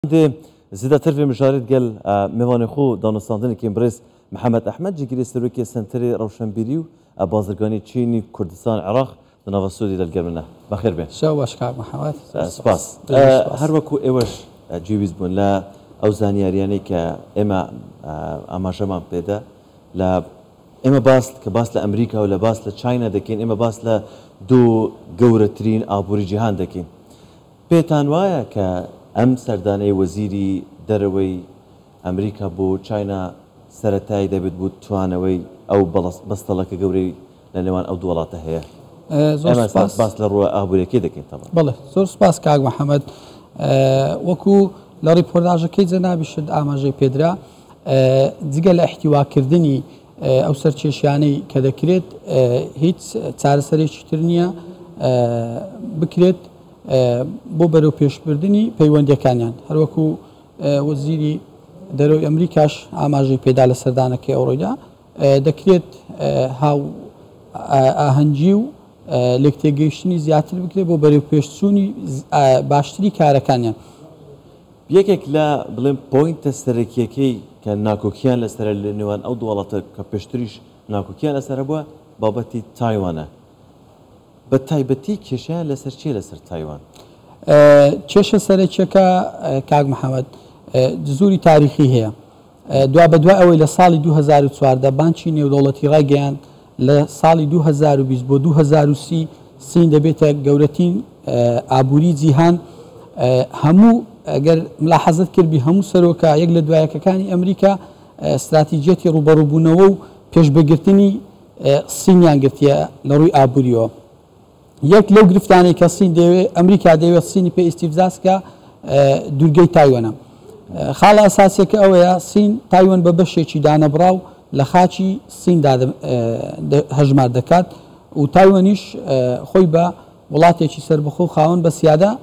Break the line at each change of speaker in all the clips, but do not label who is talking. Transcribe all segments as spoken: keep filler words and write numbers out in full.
عندي زيادة ترفي مشاريط قال ميوان خو دانستاندن كيمبريس محمد أحمد جيكري سروكي سنتري روشنبيريو بازرگانی تشيني كردستان عراق دناف السعودي دالقرمنا بخير بين
شو باشكار محمد
سباس هر وكو ايوش جيويز بون لا او زانيارياني كاما اما جمع بيدا لا اما باس كباس لامريكا ولا باس لتشاينا دكين اما باس ل دو قورترين ابوري جهان دكين بيتان وايا ك ام سرداني وزيري دروي امريكا بو تشاينا سرتاي دبد بو توانوي او بلس بسطلك قوري لنوان او دولات هي
زور سپاس
باس لروا ابوري كده كين طبعا
بله زور سپاس كاغ محمد وكو لريبورتاج كي جنابي شد اماجي بيدرا ديگه الاحتواء كردني او سرچشياني كدكريت هيت چارسري چترنيا بكريت بو برو پیشبردنی پەیوەندیەکانیان هەروەکو وەزیری دەرەوەی ئەمریکاش ئاماژەی پێدا لە سەردانەکەی ئەوڕۆیدا دەکرێت هاو ئاهەنگی و لێکتێگەیشتنی زیاتر بکرێت بۆ بەرەو پێشچوونی باشتری کارەکانیان.
یەکێک لە بڵێم پۆینتە سەرەکیەکەی کە ناکۆکییان لەسەر لە نێوان ئەو دووەڵاتە کە پێشتریش ناکۆکییان لەسەرە بووە بابەتی تایوانە. بە تایبەتی کێشیان لەسەر چیە لەسەر تایوان؟
کێشە سەرەکیەکە کاک محەممەد زوری تاریخی هەیە. دوا بە دوای ئەوەی لە ساڵی دوو هەزار و چواردە بانکی نێودەوڵەتی ڕاگەیاند لە ساڵی دوو هەزار و بیست بۆ دوو هەزار و سی سین دەبێتە گەورەترین ئابووری جیهان. هەموو ئەگەر ملاحەزت کردبی هەموو سەرۆکە یەک لە دوایەکەکانی ئەمریکا استراتیجەتی ڕوبەڕووبوونەوە و پێشبەگرتنی سینیان گرتیە لە ڕووی ئابووریەوە. یەک لەو گرفتانەی کە سین دەوێت ئەمریکا دەوێت سینی پێ ئیستیفزاسکە دوورگەی تایوانە. خاڵە ئەساسیەکە ئەوەیە سین تایوان بە بەشێکی دانەبراو لە خاچی سیندا هەژمار دەکات و تایوانیش خۆی بە وڵاتێکی سربەخۆ خاوەن بە سیادە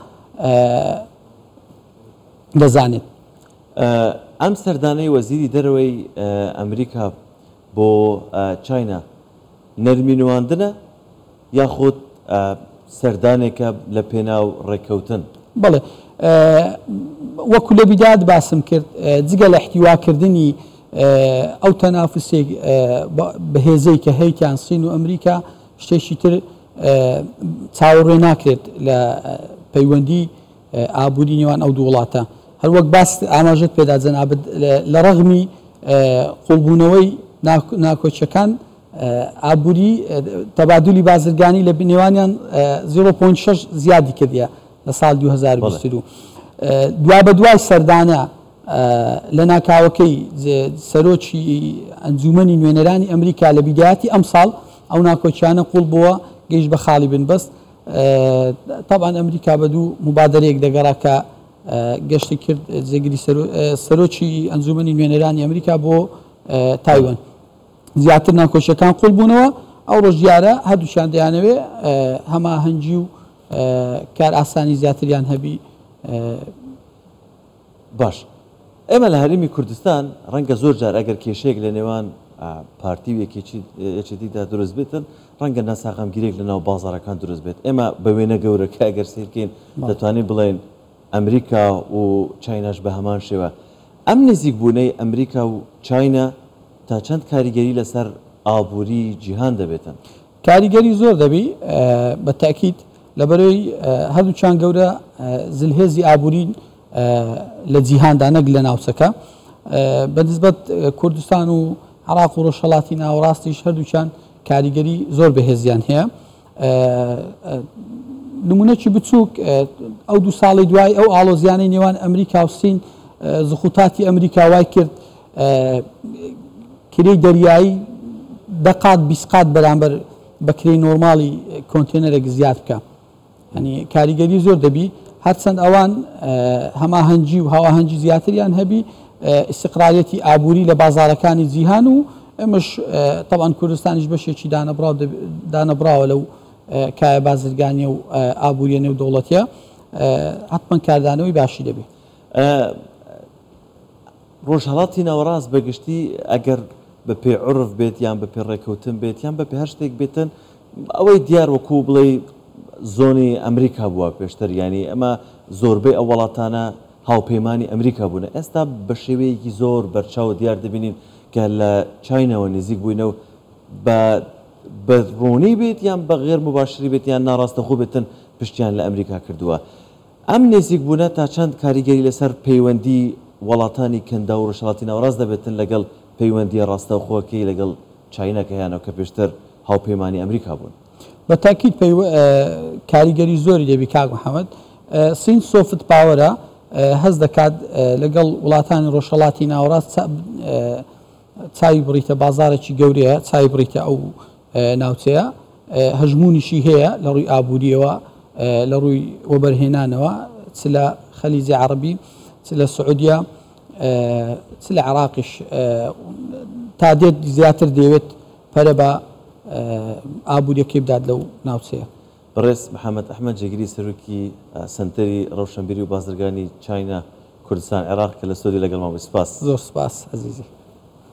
دەزانێت.
ئەم سەردانەی وەزیری دەرەوەی ئەمریکا بۆ چاینا نەرمینواندنە یاخود سەردانێکە لە پێناو ڕێککەوتن؟
بڵێ وەکو لە بیداد باسم کرد جگە لە احتیواکردنی ئەو تەنافسێک بەهێزەی کە هەیتیان سین و ئەمریکا شتێکی تر چاوەڕێ ناکرێت لە پەیوەندی ئابووری نێوان ئەو دوو وڵاتە. هەروەک باس ئاماژەت پێدا جەنابەت لە ڕەغمی قوڵبوونەوەی ناکۆچەکان ئابووری تەبادولی بازرگانی لە نێوانیان زیرۆ پۆینت شەش زیادی کردیە لە ساڵ دوو هەزار و بیست و دوو. دوا بە دوای سەردانە لە ناکاوەکەی سەرۆکی ئەنجومەنی نوێنەرانی ئەمریکا لە بیدایەتی ئەم ساڵ ئەو ناکۆچیانە قوڵ بووە گەیشت بە خاڵی بنبەست. طبعا ئەمریکا بە دوو مبادرەیەک دەگەڕا کە گەشتی کرد جێگیری سەرۆکی ئەنجومەنی نوێنەرانی ئەمریکا بۆ تایوان. زیاتر ناکۆشیەکان قوڵ بوونەوە ئەو ڕۆژ دیارە هەردووچیان دەیانەوێ هەماهەنگی و کار ئاسانی زیاتریان هەبی.
باش ئێمە لە هەرێمی کوردستان ڕەنگە زۆر جار ئەگەر کێشەیەک لە نێوان پارتی و یەکێتیدا دروست بێتن ڕەنگە ناساغەمگیرێک لە ناو بازاڕەکان دروست بێت. ئێمە بە وێنە گەورەکە ئەگەر سیرکەین دەتوانین بڵێن ئەمریکا و چایناش بە هەمان شێوە. ئەم نزیک بوونەی ئەمریکا و چاینا تا چەند کاریگەری لەسەر ئابووری جیهان دەبێتن؟
کاریگەری زۆر دەبی بە تاکید لەبەرەوەی هەردووچیان گەورە زلهێزی ئابوورین لە جیهاندا نەک لە ناوچەکە. بەنسبەت کوردستان و عراق و ڕۆژهەڵاتی ناوەڕاستیش هەردووچیان کاریگەری زۆر بەهێزیان هەیە. نمونەکی بچووک ئەو دوو ساڵی دوای ئەو ئاڵۆزیانەی نێوان ئەمریکا و سین زخوتاتی ئەمریکا وای کرد کرێی دەریایی دەقات بیست بەرامبەر بە کرێی نۆرماڵی کۆنتێنەرێک زیاد بکە. ینی کاریگەری زۆر دەبی هەرچەند ئەوان هەماهەنگی و هاواهەنگی زیاتریان هەبی ئیستیقراریەتی ئابووری لە بازاڕەکانی جیهان و ئەمەش طبعاً کوردستانیش بەشێکی دانەبراوە لەو کایە بازرگانیە و ئابووریە نێو دەوڵەتیە حتمما کاردانەوەی باشی دەبێت.
ڕۆژهەڵاتی ناوەڕاست بەگشتی ئەگەر بە پێ عورف بێت یان بە پێ ڕێککەوتن بێت یان بە پێ هەر شتێک بێتن ئەوەی دیار وەکو بڵێ زۆنی ئەمریکا بووە پێشتر ینی ئەمە زۆربەی ئەو وڵاتانە هاوپەیمانی ئەمریکا بوون ئێستا بە شێوەیەکی زۆر بەرچاو دیار دەبینین کە لە چینەوە نزیک بووینەوە بە ڕۆنی بێت یان بە غێر مباشری بێت یان ناڕاستەخۆ بێتن پشتیان لە ئەمریکا کردووە ئەم نزیک بوونە تا چەند کاریگەری لەسەر پەیوەندی وڵاتانی کەندا و ڕۆژهەڵاتی ناوەڕاست دەبێتن لەگەڵ پەیوەندی ڕاستەوخۆکەی لەگەڵ چینەکە یانەوە کە پێشتر هاوپەیمانی ئەمریکا بوون
بە تاکید کاریگەری زۆری دەبی کاک محەممەد سین سۆفت پاوەرە هەز دەکات لەگەڵ وڵاتانی ڕۆژهەڵاتی ناوەڕاست چاوی بڕیتە بازارێکی گەورەیە چای بڕیتە ئەو ناوچەیە هەژمونیشی هەیە لە ڕووی ئابوووریەوە لە ڕووی وەبەرهێنانەوە چ لە خەلیجی عەرەبی چ لە سعودیا چ لە عێراقیش تا دێت زیاتر دەیەوێت پەرە بە ئابوووریەکەی بدات لەو ناوچەیە
بەڕێز محەممەد ئەحمەد جێگیری سەرۆکی سنتەری ڕەوشەمبیری و بازرگانی چاینا کوردستان عێراق کە لە سۆدی لەگەڵ ماوەی سپاس
زۆر سپاس عەزیزی